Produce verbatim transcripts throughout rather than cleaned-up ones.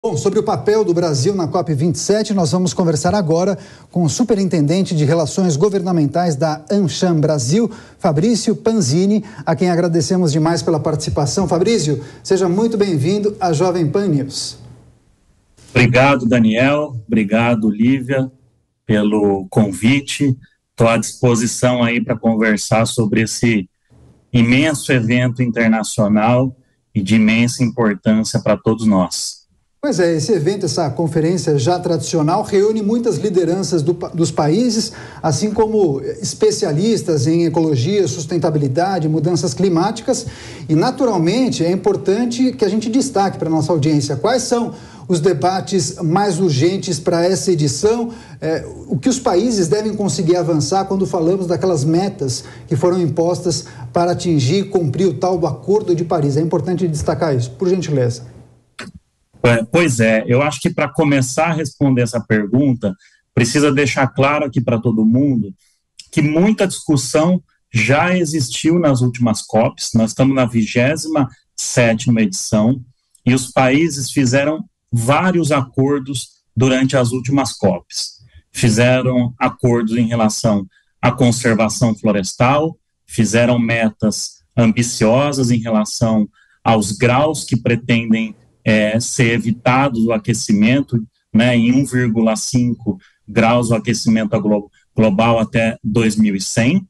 Bom, sobre o papel do Brasil na COP vinte e sete, nós vamos conversar agora com o superintendente de Relações Governamentais da AmCham Brasil, Fabrício Panzini, a quem agradecemos demais pela participação. Fabrício, seja muito bem-vindo à Jovem Pan News. Obrigado, Daniel. Obrigado, Lívia, pelo convite. Estou à disposição aí para conversar sobre esse imenso evento internacional e de imensa importância para todos nós. Pois é, esse evento, essa conferência já tradicional, reúne muitas lideranças do, dos países, assim como especialistas em ecologia, sustentabilidade, mudanças climáticas. E, naturalmente, é importante que a gente destaque para a nossa audiência quais são os debates mais urgentes para essa edição, é, o que os países devem conseguir avançar quando falamos daquelas metas que foram impostas para atingir e cumprir o tal do Acordo de Paris. É importante destacar isso, por gentileza. Pois é, eu acho que para começar a responder essa pergunta, precisa deixar claro aqui para todo mundo que muita discussão já existiu nas últimas COPs. Nós estamos na vigésima sétima edição e os países fizeram vários acordos durante as últimas COPs. Fizeram acordos em relação à conservação florestal, fizeram metas ambiciosas em relação aos graus que pretendem É, ser evitado o aquecimento, né, em um vírgula cinco graus o aquecimento glo- global até dois mil e cem.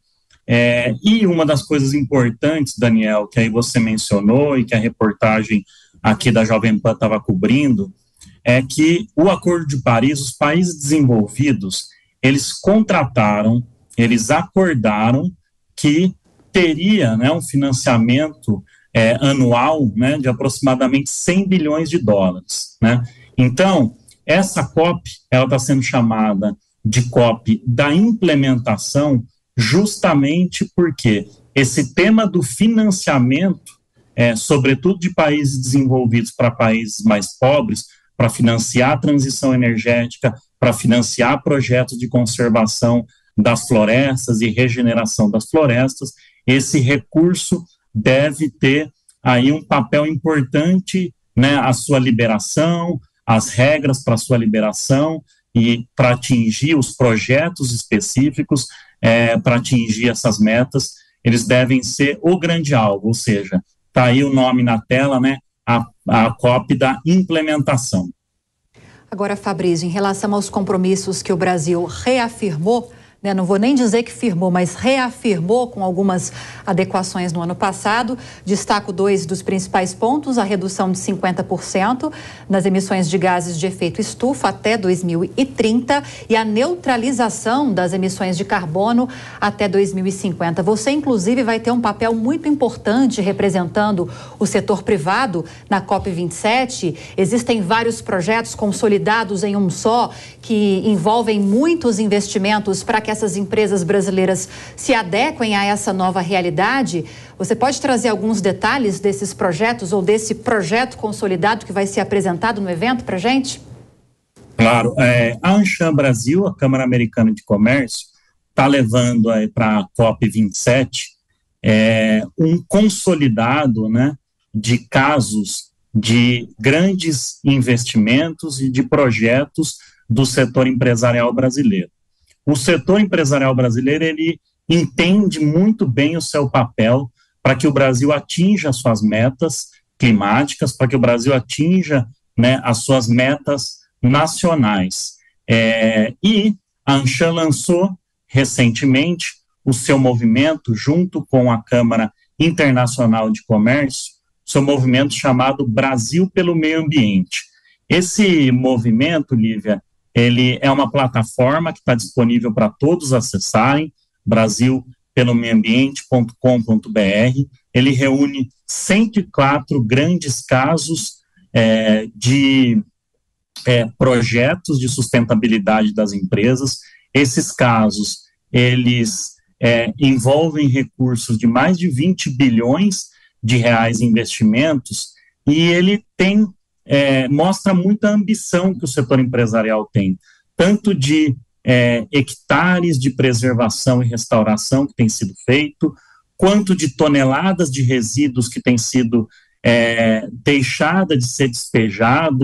É, e uma das coisas importantes, Daniel, que aí você mencionou e que a reportagem aqui da Jovem Pan estava cobrindo, é que o Acordo de Paris, os países desenvolvidos, eles contrataram, eles acordaram que teria, né, um financiamento É, anual, né, de aproximadamente cem bilhões de dólares, né? Então, essa COP, ela está sendo chamada de COP da implementação justamente porque esse tema do financiamento, é, sobretudo de países desenvolvidos para países mais pobres, para financiar a transição energética, para financiar projetos de conservação das florestas e regeneração das florestas, esse recurso deve ter aí um papel importante, né, a sua liberação, as regras para a sua liberação e para atingir os projetos específicos, é, para atingir essas metas, eles devem ser o grande alvo, ou seja, está aí o nome na tela, né, a, a COP da implementação. Agora, Fabrício, em relação aos compromissos que o Brasil reafirmou, né, não vou nem dizer que firmou, mas reafirmou com algumas adequações no ano passado. Destaco dois dos principais pontos: a redução de cinquenta por cento nas emissões de gases de efeito estufa até dois mil e trinta e a neutralização das emissões de carbono até dois mil e cinquenta. Você, inclusive, vai ter um papel muito importante representando o setor privado na COP vinte e sete. Existem vários projetos consolidados em um só que envolvem muitos investimentos para que essas empresas brasileiras se adequem a essa nova realidade. Você pode trazer alguns detalhes desses projetos ou desse projeto consolidado que vai ser apresentado no evento para a gente? Claro. É, a AmCham Brasil, a Câmara Americana de Comércio, está levando para a COP vinte e sete é, um consolidado, né, de casos de grandes investimentos e de projetos do setor empresarial brasileiro. O setor empresarial brasileiro, ele entende muito bem o seu papel para que o Brasil atinja as suas metas climáticas, para que o Brasil atinja, né, as suas metas nacionais. É, e a AmCham lançou recentemente o seu movimento, junto com a Câmara Internacional de Comércio, seu movimento chamado Brasil pelo Meio Ambiente. Esse movimento, Lívia, ele é uma plataforma que está disponível para todos acessarem, brasil pelo meio ambiente ponto com ponto b r. Ele reúne cento e quatro grandes casos é, de é, projetos de sustentabilidade das empresas. Esses casos, eles é, envolvem recursos de mais de vinte bilhões de reais em investimentos e ele tem É, mostra muita ambição que o setor empresarial tem, tanto de é, hectares de preservação e restauração que tem sido feito, quanto de toneladas de resíduos que tem sido é, deixada de ser despejado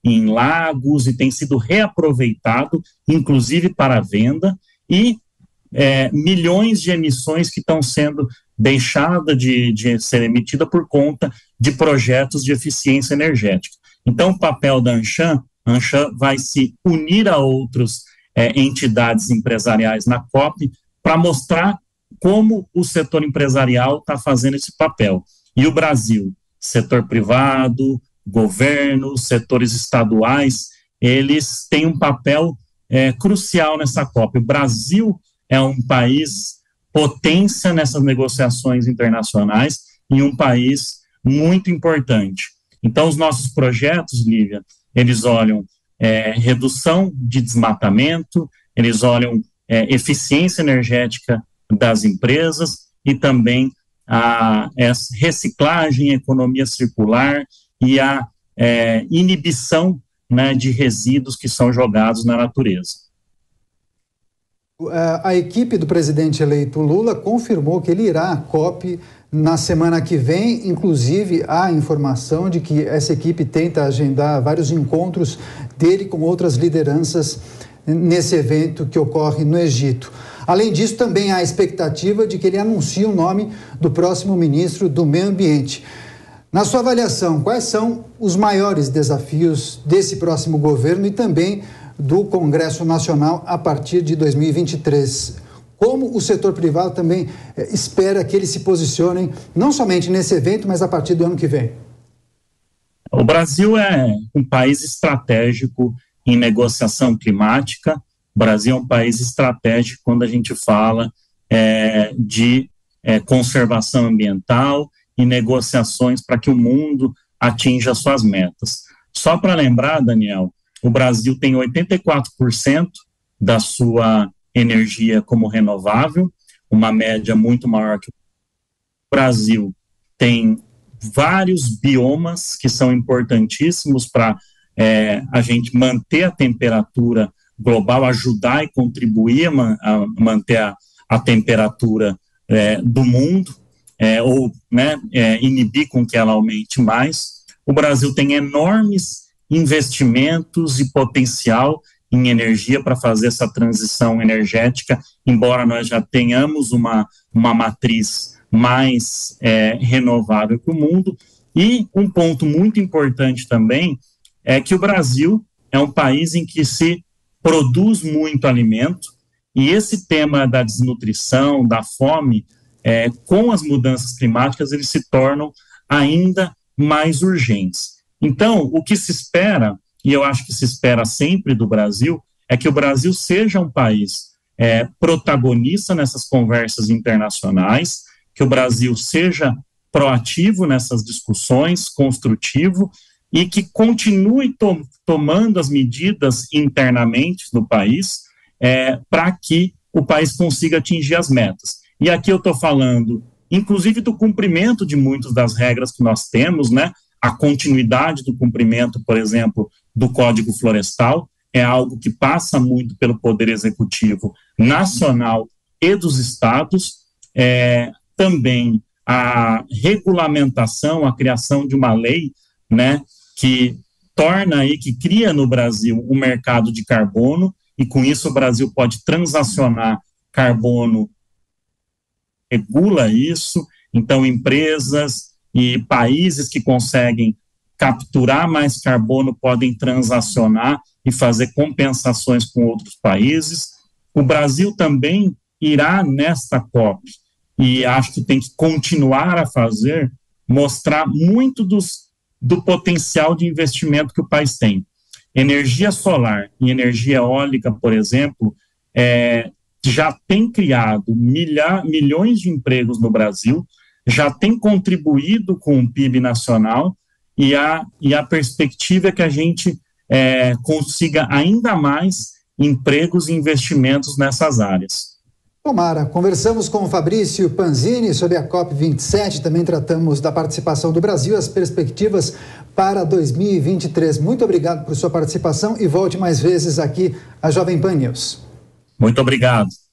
em lagos e tem sido reaproveitado, inclusive para venda, e é, milhões de emissões que estão sendo deixadas de, de ser emitidas por conta de projetos de eficiência energética. Então, o papel da Anshan, a Anshan vai se unir a outras é, entidades empresariais na COP para mostrar como o setor empresarial está fazendo esse papel. E o Brasil, setor privado, governo, setores estaduais, eles têm um papel é, crucial nessa COP. O Brasil é um país potência nessas negociações internacionais e um país muito importante. Então, os nossos projetos, Lívia, eles olham é, redução de desmatamento, eles olham é, eficiência energética das empresas e também a, a reciclagem, economia circular e a é, inibição, né, de resíduos que são jogados na natureza. A equipe do presidente eleito Lula confirmou que ele irá à COP na semana que vem. Inclusive, há informação de que essa equipe tenta agendar vários encontros dele com outras lideranças nesse evento que ocorre no Egito. Além disso, também há a expectativa de que ele anuncie o nome do próximo ministro do Meio Ambiente. Na sua avaliação, quais são os maiores desafios desse próximo governo e também do Congresso Nacional a partir de dois mil e vinte e três? Como o setor privado também eh, espera que eles se posicionem, não somente nesse evento, mas a partir do ano que vem? O Brasil é um país estratégico em negociação climática. O Brasil é um país estratégico quando a gente fala é, de é, conservação ambiental e negociações para que o mundo atinja suas metas. Só para lembrar, Daniel, o Brasil tem oitenta e quatro por cento da sua energia como renovável, uma média muito maior que o Brasil. Tem vários biomas que são importantíssimos para é, a gente manter a temperatura global, ajudar e contribuir a, man, a manter a, a temperatura é, do mundo, é, ou né, é, inibir com que ela aumente mais. O Brasil tem enormes investimentos e potencial em energia para fazer essa transição energética, embora nós já tenhamos uma, uma matriz mais é, renovável para o mundo. E um ponto muito importante também é que o Brasil é um país em que se produz muito alimento, e esse tema da desnutrição, da fome, é, com as mudanças climáticas, eles se tornam ainda mais urgentes. Então, o que se espera, e eu acho que se espera sempre do Brasil, é que o Brasil seja um país é, protagonista nessas conversas internacionais, que o Brasil seja proativo nessas discussões, construtivo, e que continue to- tomando as medidas internamente no país é, para que o país consiga atingir as metas. E aqui eu estou falando, inclusive, do cumprimento de muitas das regras que nós temos, né? A continuidade do cumprimento, por exemplo, do Código Florestal é algo que passa muito pelo Poder Executivo Nacional e dos estados. É, também a regulamentação, a criação de uma lei, né, que torna aí, que cria no Brasil um mercado de carbono, e com isso o Brasil pode transacionar carbono, regula isso. Então, empresas e países que conseguem capturar mais carbono podem transacionar e fazer compensações com outros países. O Brasil também irá nesta COP, e acho que tem que continuar a fazer, mostrar muito dos, do potencial de investimento que o país tem. Energia solar e energia eólica, por exemplo, é, já tem criado milha, milhões de empregos no Brasil, já tem contribuído com o P I B nacional, e a, e a perspectiva é que a gente é, consiga ainda mais empregos e investimentos nessas áreas. Tomara. Conversamos com o Fabrício Panzini sobre a COP vinte e sete, também tratamos da participação do Brasil e as perspectivas para dois mil e vinte e três. Muito obrigado por sua participação e volte mais vezes aqui à Jovem Pan News. Muito obrigado.